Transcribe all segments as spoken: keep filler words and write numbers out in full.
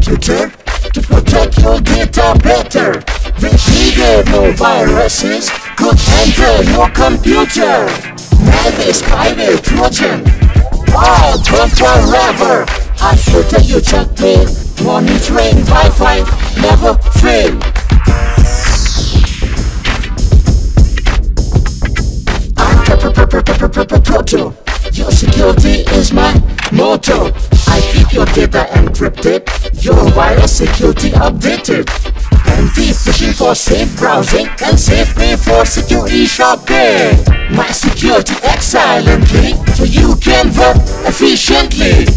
computer to protect your data better. Repeatable viruses could enter your computer. Maybe spyware Trojan, all gone forever. I protect your checkmate, monitoring Wi-Fi never fail. I'm Proto, your security is my motto. I keep your data encrypted, your virus security updated. Anti-phishing for safe browsing and safe pay for secure e-shopping. My security acts silently so you can work efficiently.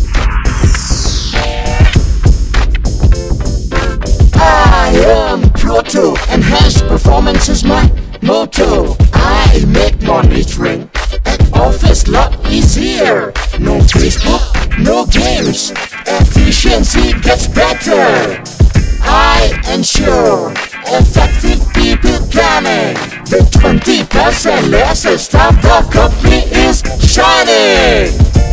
I am Proto, enhanced performance is my motto. I make monitoring and office lot easier. No Facebook, no games, efficiency gets better. I ensure effective people planning. With twenty percent less staff, the company is shining.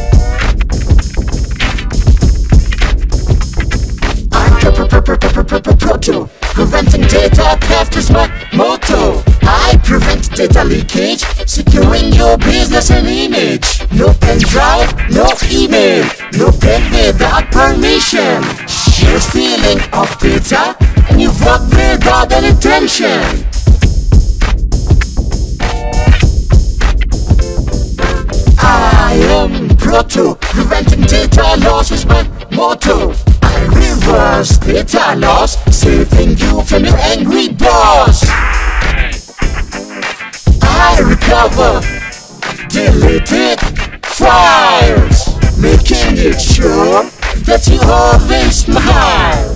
I'm Proto, preventing data theft is my motto. I prevent data leakage, securing your business and image. No pen drive, no email, no pen without permission. No stealing of data, and you work without any intention. I am Proto, preventing data loss is my motto. I reverse data loss, saving you from your angry boss. I recover deleted files, making it sure that you always smile.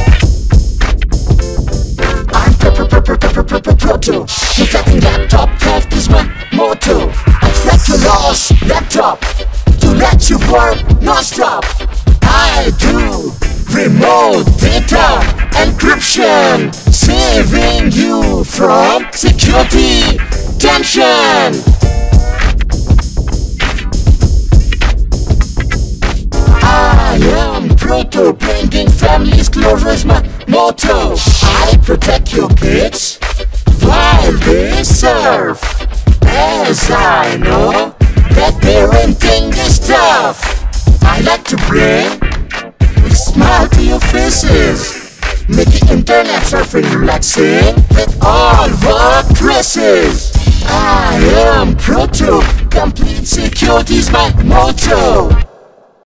I'm Proto, protecting laptop theft is my motto. I track your lost laptop to let you work non-stop. I do remote data encryption, saving you from security tension. I am Proto, bringing families closer is my motto. I protect your kids while they surf, as I know that parenting is tough. I like to bring a smile to your faces, making internet surfing relaxing with all work dresses. I am Proto, complete security is my motto.